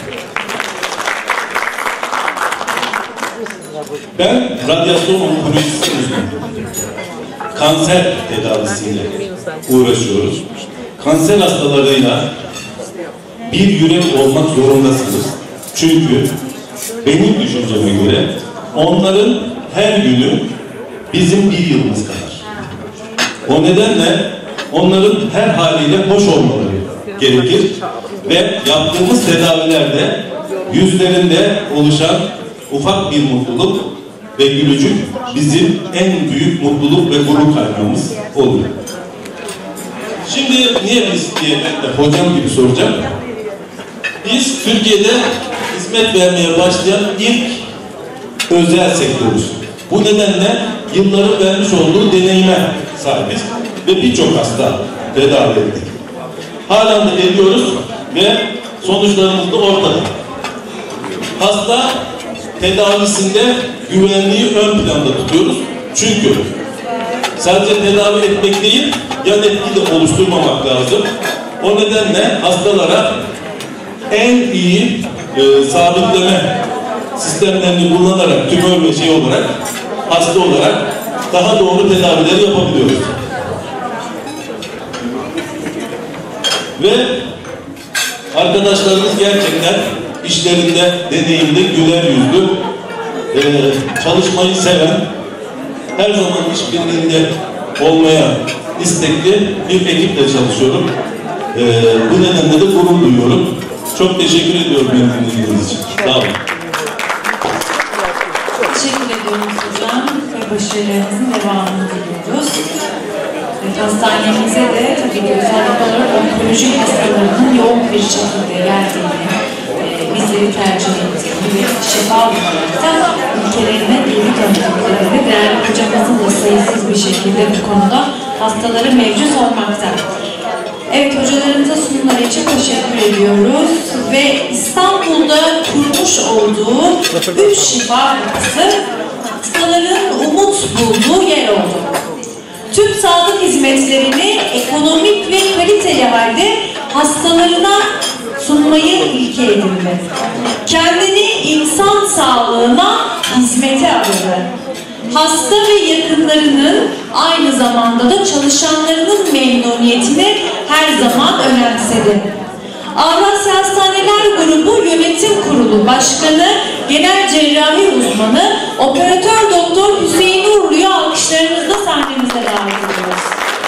Ben radyasyon onkolojisi uzmanıyım. Kanser tedavisiyle uğraşıyoruz. Kanser hastalarıyla bir yürek olmak zorundasınız. Çünkü benim düşünceme göre onların her günü bizim bir yılımız kadar. O nedenle onların her haliyle hoş olmaları gerekir ve yaptığımız tedavilerde yüzlerinde oluşan ufak bir mutluluk ve gülücük bizim en büyük mutluluk ve gurur kaynağımız oluyor. Şimdi niye biz diye hocam gibi soracağım. Biz Türkiye'de hizmet vermeye başlayan ilk özel sektörüz. Bu nedenle yılların vermiş olduğu deneyime sahibiz ve birçok hasta tedavi ettik. Halen de ediyoruz ve sonuçlarımız da ortada. Hasta tedavisinde güvenliği ön planda tutuyoruz. Çünkü sadece tedavi etmek değil, yan etki de oluşturmamak lazım. O nedenle hastalara en iyi sabitleme sistemlerini kullanarak, tümör ve olarak, hasta olarak daha doğru tedavileri yapabiliyoruz. Ve arkadaşlarımız gerçekten işlerinde, deneyimli, güler yüzlü, çalışmayı seven, her zaman işbirliğinde olmaya istekli bir ekiple çalışıyorum. Bu nedenle de gurur duyuyorum. Çok teşekkür ediyorum beni dinlediğiniz için. Sağ olun. Teşekkür ediyoruz hocam ve başarılarınızın devamını diliyoruz. Hastanemize de tabii ki özellikle olarak onkolojik hastalarının yoğun bir şekilde geldiğini, bizleri tercih ettiğini ve şifa olarak ülkelerine geri döndüklerini değerli hocamızın da sayısız bir şekilde bu konuda hastaları mevcut olmakta. Evet, hocalarımıza sunumlar için teşekkür ediyoruz ve İstanbul'da kurmuş olduğu 3 şifa kapısı hastaların umut bulduğu yer oldu. Tüm sağlık hizmetlerini ekonomik ve kaliteli halde hastalarına sunmayı ilke edindi. Kendini insan sağlığına hizmete adadı. Hasta ve yakınlarının aynı zamanda da çalışanlarının memnuniyetini her zaman önemsedi. Avrasya Hastaneler Grubu Yönetim Kurulu Başkanı, Genel Cerrahi Uzmanı, Operatör Doktor Hüseyin Uğurlu'yu alkışlarınızla sahnemize davet ediyoruz.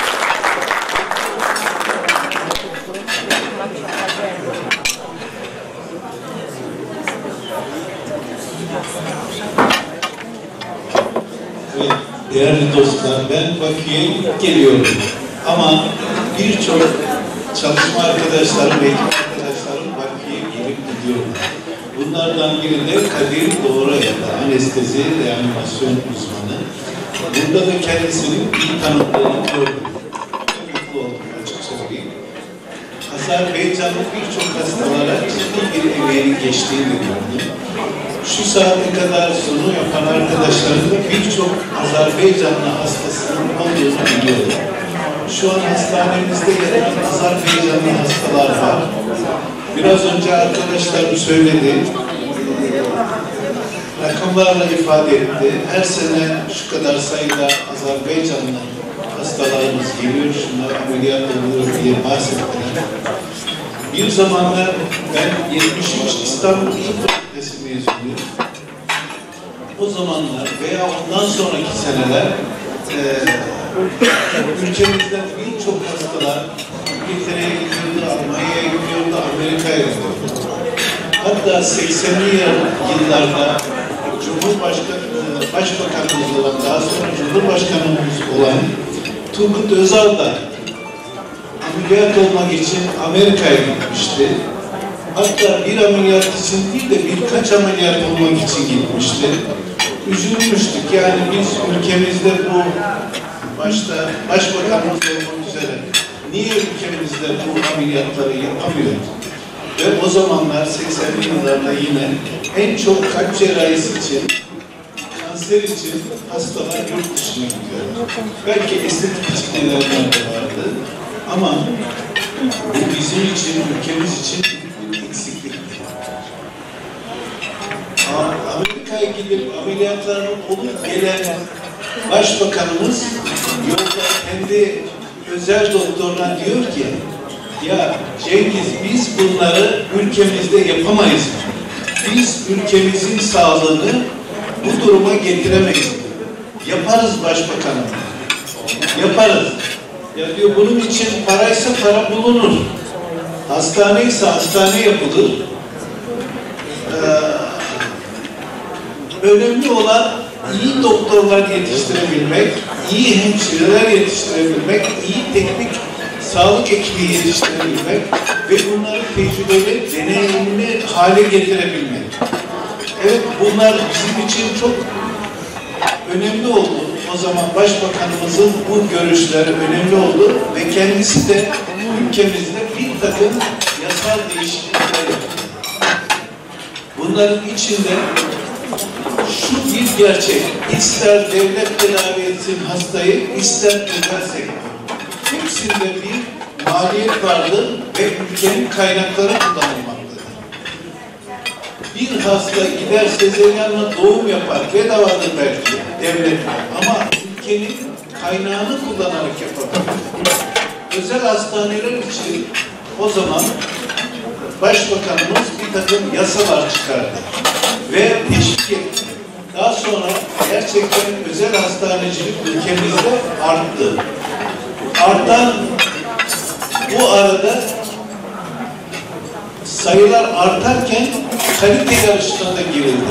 Evet, değerli dostlar, ben Bakü'ye ilk geliyorum. Ama birçok çalışma arkadaşlarım, ekip arkadaşlarım Bakü'ye gelip gidiyorlar. Bunlardan biri de Kadir Doğraya'da, anestezi, reanimasyon uzmanı. Burada da kendisinin iyi tanıdığını gördüm. Mutlu oldum, açık söyleyeyim. Azerbaycan'da birçok hastalara ciddi bir emeğinin geçtiğini gördüm. Şu saate kadar sunu yapan arkadaşlarım da birçok Azerbaycanlı hastasının olduğunu biliyorum. Şu an hastanemizde yatan Azerbaycanlı hastalar var. Biraz önce arkadaşlarım söyledi, rakamlarla ifade etti. Her sene şu kadar sayıda Azerbaycanlı hastalarımız geliyor, şunlar ameliyat oluyor diye bahsettiler. Bir zamanlar ben 73 İstanbul Tıp Fakültesi mezunuyum. O zamanlar veya ondan sonraki seneler ülkemizden birçok hastalar İngiltere'ye gidiyordu, Almanya'ya gidiyordu, Amerika'ya gidiyordu. Hatta 80'li yıllarda Başbakanımız olan, daha sonra Cumhurbaşkanımız olan Turgut Özal da ameliyat olmak için Amerika'ya gitmişti. Hatta bir ameliyat için değil de birkaç ameliyat olmak için gitmişti. Üzülmüştük. Yani biz ülkemizde bu başta Başbakanımız olmak üzere niye ülkemizde bu ameliyatları yapamıyoruz? Ve o zamanlar 80'li yıllarda yine en çok kalp cerrahisi için, kanser için hastalar yurt dışına gidiyorlar. Belki estetik için nedenler de vardı. Ama bu bizim için, ülkemiz için bir eksiklikti. Amerika'ya gidip ameliyatlarını olup gelen Başbakanımız yolda kendi özel doktoruna diyor ki, ya Cengiz, biz bunları ülkemizde yapamayız. Biz ülkemizin sağlığını bu duruma getiremeyiz. Yaparız başbakanım. Yaparız. Ya diyor, bunun için paraysa para bulunur. Hastane ise hastane yapılır. Önemli olan iyi doktorlar yetiştirebilmek, iyi hemşireler yetiştirebilmek, iyi teknik sağlık ekibi yetiştirebilmek ve bunları tecrübeli, deneyimli hale getirebilmek. Evet, bunlar bizim için çok önemli oldu. o zaman Başbakanımızın bu görüşleri önemli oldu ve kendisi de ülkemizde bir takım yasal değişiklikler yaptı. Bunların içinde şu bir gerçek, ister devlet tedavi etsin hastayı, ister özel sektör. Hepsinde bir maliyet vardır ve ülkenin kaynakları kullanılmaktadır. Bir hasta gider sezeryanla doğum yapar, bedavadır belki devlet, ama ülkenin kaynağını kullanarak yapabilir. Özel hastaneler için o zaman Başbakanımız bir takım yasalar çıkardı ve teşvik etti. Daha sonra gerçekten özel hastanecilik ülkemizde arttı. Artan bu arada sayılar artarken kalite yarışına da girildi.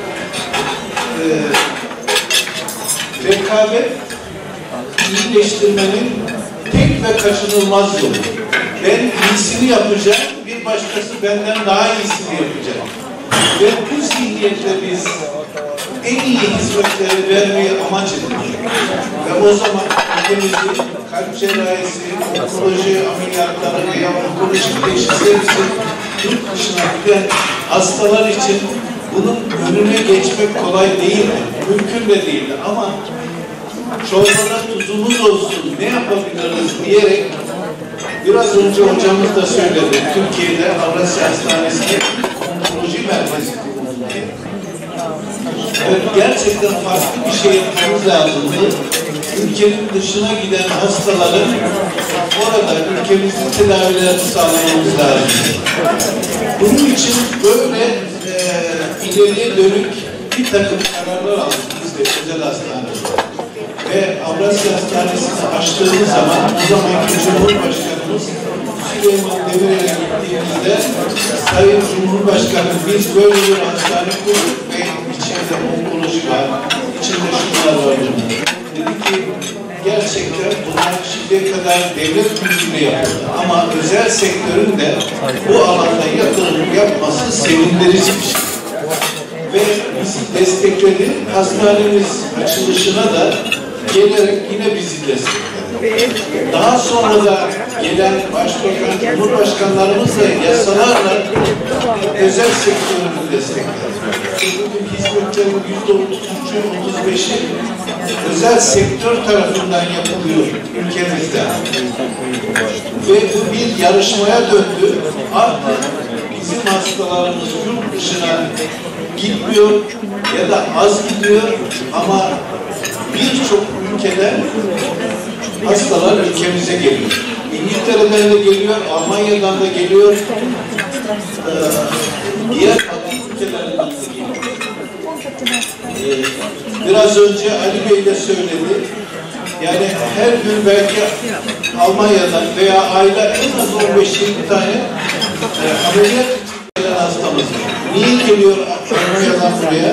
Rekabet iyileştirmenin tek ve kaçınılmaz yolu. Ben iyisini yapacağım, bir başkası benden daha iyisini yapacak. Ve bu zihniyetle biz en iyi hizmetleri vermeyi amaç edildik. Ve o zaman ülkemizde kalp cerrahisi, onkoloji ameliyatları veya onkolojik teşhisler için yurt dışına giden hastalar için bunun önüne geçmek kolay değildi. Mümkün de değildi. Ama çorbada tuzumuz olsun, ne yapabiliriz diyerek biraz önce hocamız da söyledi. Türkiye'de Avrasya Hastanesi'nde onkoloji merkezi kuruldu diye. Evet, gerçekten farklı bir şey yapmamız lazımdı. Ülkenin dışına giden hastaların orada ülkemizin tedavilerini sağlamamız lazım. Bunun için böyle ileriye dönük bir takım kararlar aldık biz de özel hastanede. Ve Avrasya Hastanesi'ni açtığımız zaman o zamanki Cumhurbaşkanımız Süleyman Demirel'e gittiğimizde Sayın Cumhurbaşkanım biz böyle bir hastane kurduk ve içinde onkoloji var, içinde şunlar var. Dedi ki gerçekten bunlar şimdiye kadar devlet gücüyle yapıldı ama özel sektörün de bu alanda yatırım yapması sevindirici bir şey. Ve bizi destekledi. Hastanemiz açılışına da gelerek yine bizi destekledi. Daha sonra da gelen Başbakan, Cumhurbaşkanlarımız da yasalarla özel sektörünü destekledi. Bugün hizmetlerin %33'ü, 35'i özel sektör tarafından yapılıyor ülkemizde. Ve bu bir yarışmaya döndü. Artık bizim hastalarımız yurt dışına gitmiyor ya da az gidiyor ama birçok ülkeden hastalar ülkemize geliyor. İngiltere'den de geliyor, Almanya'dan da geliyor, diğer ülkelerden de geliyor. Biraz önce Ali Bey de söyledi. Yani her gün belki Almanya'dan veya ayda en az 15-20 tane ameliyat gelen hastamız var. Niye geliyor Almanya'dan buraya?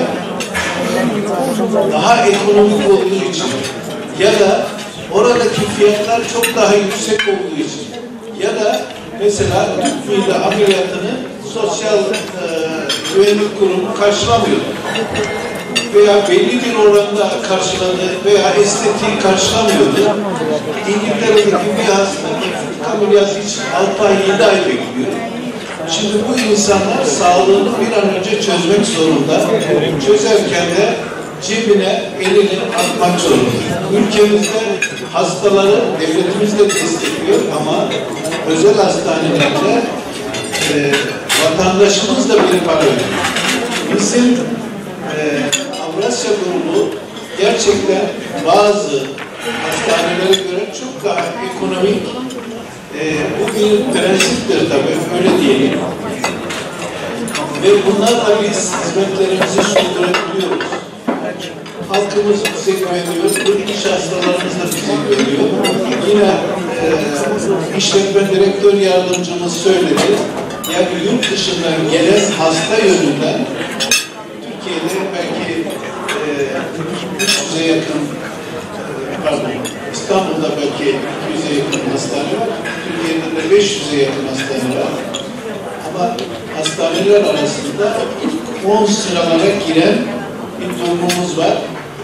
Daha ekonomik olduğu için ya da oradaki fiyatlar çok daha yüksek olduğu için ya da mesela tüp mide ameliyatını sosyal güvenlik kurumu karşılamıyor veya belli bir oranda karşıladı veya estetiği karşılamıyordu. İngiltere'deki bir hasta ameliyat için 6 ay 7 ay bekliyor. Şimdi bu insanlar sağlığını bir an önce çözmek zorunda. Çözerken de cebine elini atmak zorunda. Ülkemizde hastaları devletimiz de destekliyor ama özel hastanelerde vatandaşımız da bir para ödüyor. Bizim Avrasya grubu gerçekten bazı hastanelere göre çok daha ekonomik. Bu bir prensiptir tabii, öyle diyelim. Ve bunlarla biz hizmetlerimizi sürdürebiliyoruz. Halkımız bize güveniyor, yurt dışı hastalarımız da bize güveniyor. Yine işletme direktör yardımcımız söyledi. Yani yurt dışından gelen hasta yönünden Türkiye'de belki 300'e yakın, pardon, İstanbul'da belki 200'e yakın hastane var. Türkiye'de de 500'e yakın hastane var. Ama hastaneler arasında 10 sıralara giren bir durumumuz var.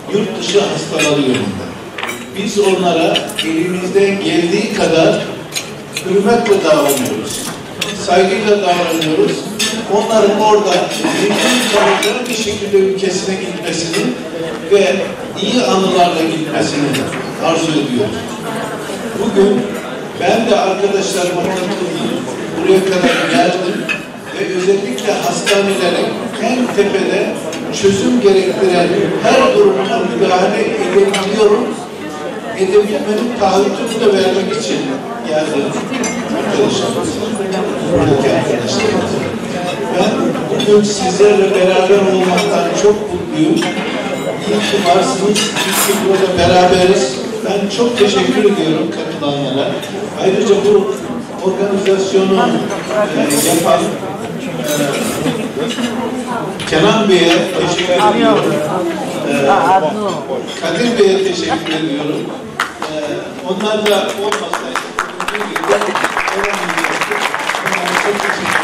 yurt dışı hastaları yönünde. Biz onlara elimizden geldiği kadar hürmetle davranıyoruz. Saygıyla davranıyoruz. Onların orada mümkün bir şekilde ülkesine gitmesini ve iyi anılarla gitmesini arzu ediyoruz. Bugün ben de arkadaşlarıma katıldım. Buraya kadar geldim ve özellikle hastanelerin en tepede çözüm gerektiren her durumuna müdahale edebiliyorum. Edebilmenin taahhütünü de vermek için geldim arkadaşlarımız. Buradaki arkadaşlarımız. Ben bugün sizlerle beraber olmaktan çok mutluyum. İyi ki varsınız, iyi ki burada beraberiz. Ben çok teşekkür ediyorum katılanlara. Ayrıca bu organizasyonu yapan Kenan Bey'e teşekkür ediyorum. Kadir Bey'e teşekkür ediyorum. Onlar da olmasaydı, bugün gibi olamayacaktık. Onlara çok teşekkür